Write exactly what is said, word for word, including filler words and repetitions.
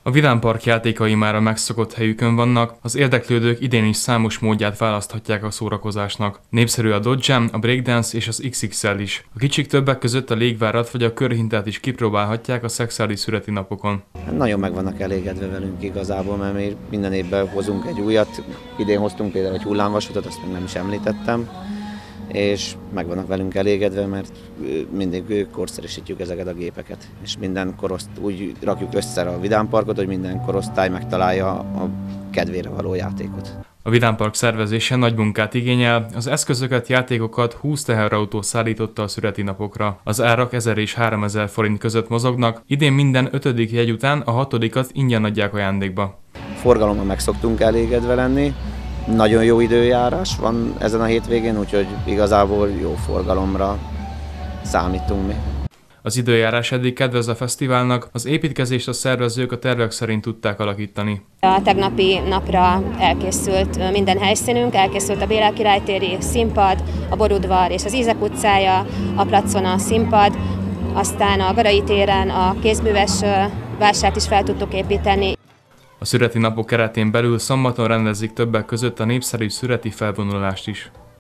A Vidámpark játékai már a megszokott helyükön vannak, az érdeklődők idén is számos módját választhatják a szórakozásnak. Népszerű a Dodge Jam, a Breakdance és az iksz iksz el is. A kicsik többek között a légvárat vagy a körhintát is kipróbálhatják a szexuális születi napokon. Nagyon meg vannak elégedve velünk igazából, mert mi minden évben hozunk egy újat. Idén hoztunk például egy hullámvasutat, azt még nem is említettem. És meg vannak velünk elégedve, mert mindig korszerűsítjük ezeket a gépeket. És minden koroszt úgy rakjuk össze a Vidámparkot, hogy minden korosztály megtalálja a kedvére való játékot. A Vidámpark szervezése nagy munkát igényel, az eszközöket, játékokat húsz teherautó szállította a születi napokra. Az árak ezer és háromezer forint között mozognak, idén minden ötödik jegy után a hatodikat ingyen adják ajándékba. Forgalommal meg szoktunk elégedve lenni. Nagyon jó időjárás van ezen a hétvégén, úgyhogy igazából jó forgalomra számítunk mi. Az időjárás eddig kedvez a fesztiválnak, az építkezést a szervezők a tervek szerint tudták alakítani. A tegnapi napra elkészült minden helyszínünk, elkészült a Béla Király téri színpad, a Borudvar és az Ízek utcája, a placon a színpad, aztán a Garai téren a kézműves vásárt is fel tudtuk építeni. A születi napok keretén belül szombaton rendezik többek között a népszerű születi felvonulást is.